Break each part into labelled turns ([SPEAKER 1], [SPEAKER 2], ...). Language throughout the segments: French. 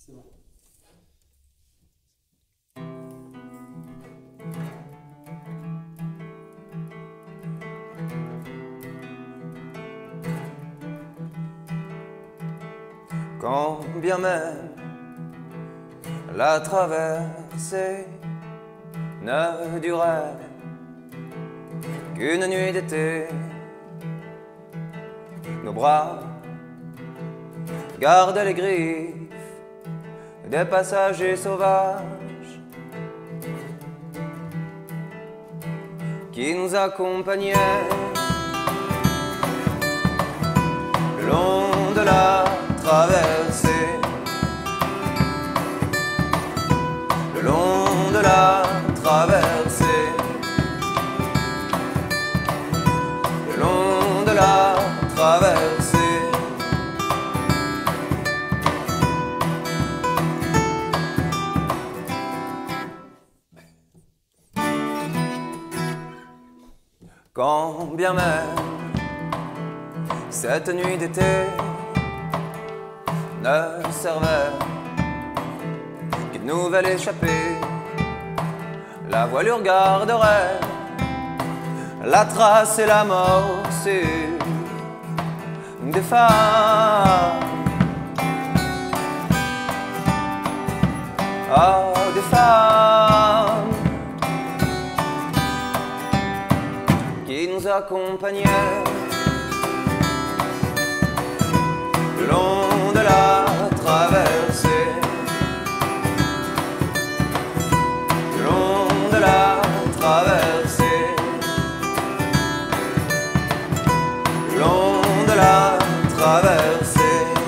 [SPEAKER 1] C'est bon.
[SPEAKER 2] Quand bien même la traversée ne durait qu'une nuit d'été, nos bras gardent les griffes des passagers sauvages qui nous accompagnaient le long de la traversée, le long de la traversée, le long de la traversée. Quand bien même cette nuit d'été ne servait qu'une nouvelle échappée, la voilure garderait la trace et la morsure des femmes. Ah, des femmes qui nous accompagnaient le long de la traversée, le long de la traversée, le long de la traversée.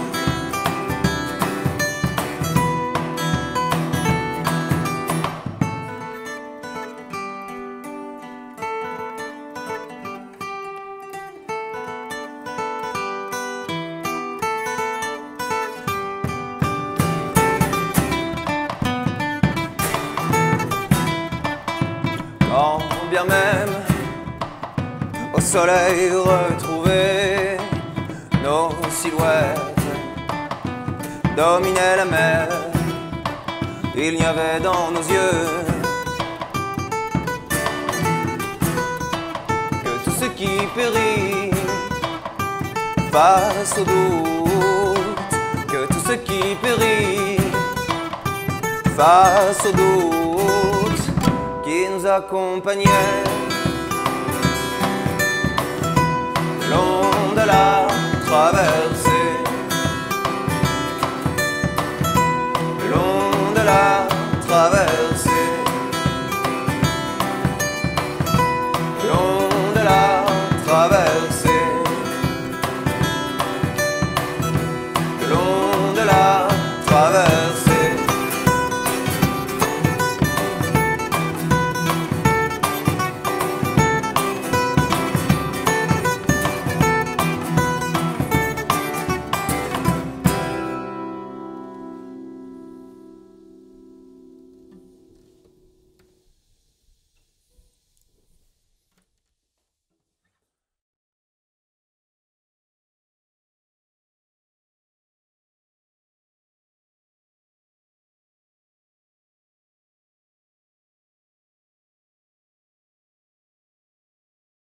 [SPEAKER 2] Quand bien même au soleil retrouvé, nos silhouettes dominaient la mer, il n'y avait dans nos yeux que tout ce qui périt face au doute, que tout ce qui périt face au doute qui nous accompagnait